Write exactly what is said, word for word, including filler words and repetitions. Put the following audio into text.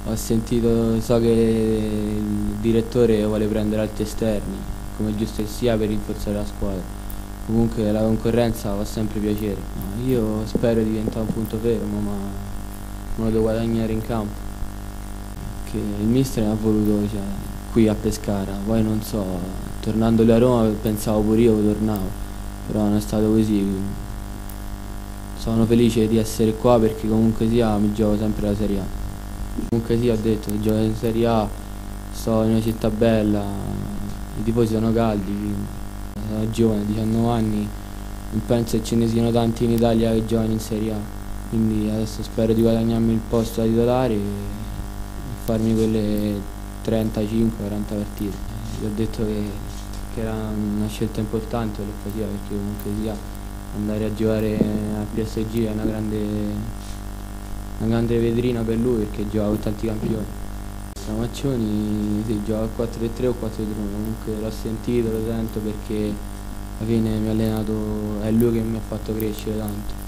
Ho sentito, so che il direttore vuole prendere altri esterni, come giusto che sia, per rinforzare la squadra. Comunque la concorrenza fa sempre piacere. No, io spero di diventare un punto fermo, ma me lo devo guadagnare in campo. Che il mister mi ha voluto, cioè, qui a Pescara, poi non so, tornando lì a Roma pensavo pure io che tornavo, però non è stato così. Quindi sono felice di essere qua perché comunque sia mi gioco sempre la Serie A. Comunque sì, ho detto, gioco in Serie A, sto in una città bella, i tifosi sono caldi, quindi sono giovane, diciannove anni, non penso che ce ne siano tanti in Italia che giocano in Serie A, quindi adesso spero di guadagnarmi il posto da titolare e farmi quelle trentacinque quaranta partite. Gli ho detto che, che era una scelta importante quello che faceva, perché comunque sia andare a giocare a P S G è una grande una grande vetrina per lui perché gioca con tanti campioni. Ramaccioni sì, gioca a quattro tre tre o quattro tre uno, comunque l'ho sentito, lo sento perché alla fine mi ha allenato, è lui che mi ha fatto crescere tanto.